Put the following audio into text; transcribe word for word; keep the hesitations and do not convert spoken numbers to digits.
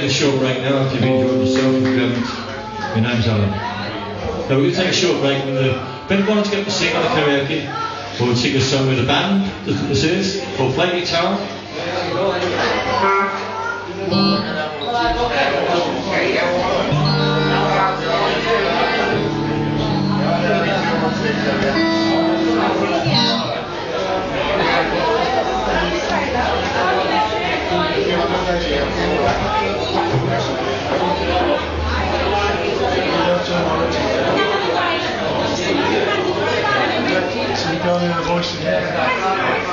a short break now after you've enjoyed yourself. If you haven't, your name's Alan. Now we're going to take a short break. When the, if anyone wants to get to sing on the karaoke, or sing a song with a band, this is, or play guitar. So you go in a voice again.